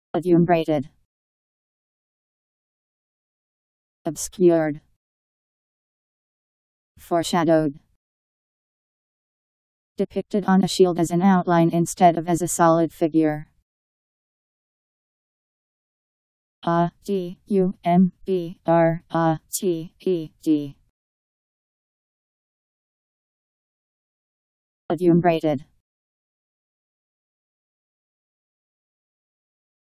Adumbrated. Obscured. Foreshadowed. Depicted on a shield as an outline instead of as a solid figure. Adumbrated. Adumbrated.